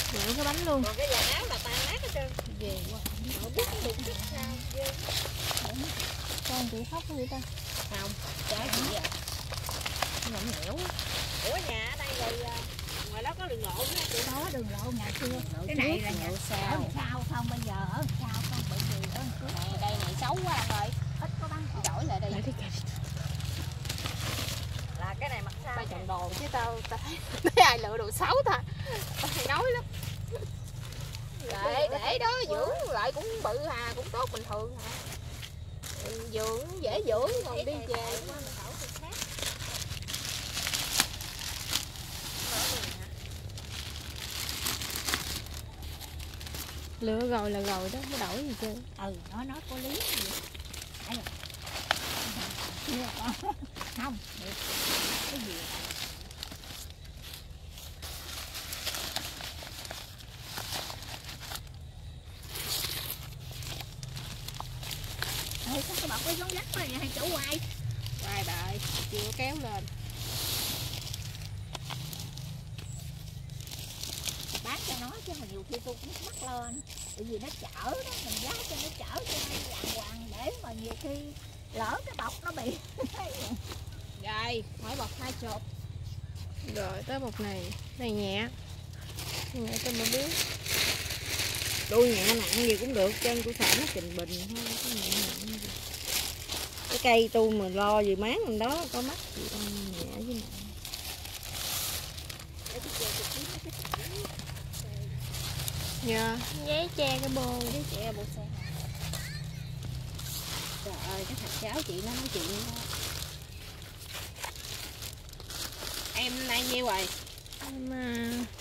Vậy cái bánh luôn. Còn cái dàn áo là tan nát hết trơn. Ghê quá. Không biết đụng chút sao ghê. Con chị khóc cái gì ta? Không, trái chị à. Lỏng lẻo. Ủa nhà ở đây rồi ngoài đó có đường lộ nữa chị? Có đường lộ ngày xưa. Cái này là nhà sao? sao không bây giờ ở sao không bị gì ở trước. Này đây này xấu quá anh ơi. Ít có bắn Đổi lại đây. Lại Là cái này mặt sao? tao chọn đồ chứ tao thấy ai lựa đồ xấu ta. Tao hay nói lắm. Để đó dưỡng lại cũng bự hà, cũng tốt bình thường hà. Dưỡng dễ dưỡng còn đi về. Lựa rồi là rồi đó, mới đổi gì chứ. nó nói có lý gì. Không cái gì ơi sao cái bọc cái giống lắc mà hai chủ quay Ai bà ơi, chưa kéo lên. bán cho nó chứ mà nhiều khi tôi cũng mắc lên tại vì nó chở đó mình giá cho nó chở cho nên làng hoàng để mà nhiều khi lỡ cái bọc nó bị Rồi, mỗi bọc 2 chục. Rồi tới bọc này nhẹ. Nhẹ cho mà biết. Đuôi nhẹ nặng gì cũng được, chân tôi sợ nó trình bình thôi, cái nhẹ nặng gì. Cái cây tôi mà lo gì máng mình đó, có mắc gì đâu, nhẹ với nặng. Dạ, giấy che cái bô. Cái trẻ bộ xe. Trời ơi, cái thằng cháu chị nó nói chuyện đó. Em nay nhiêu rồi? Em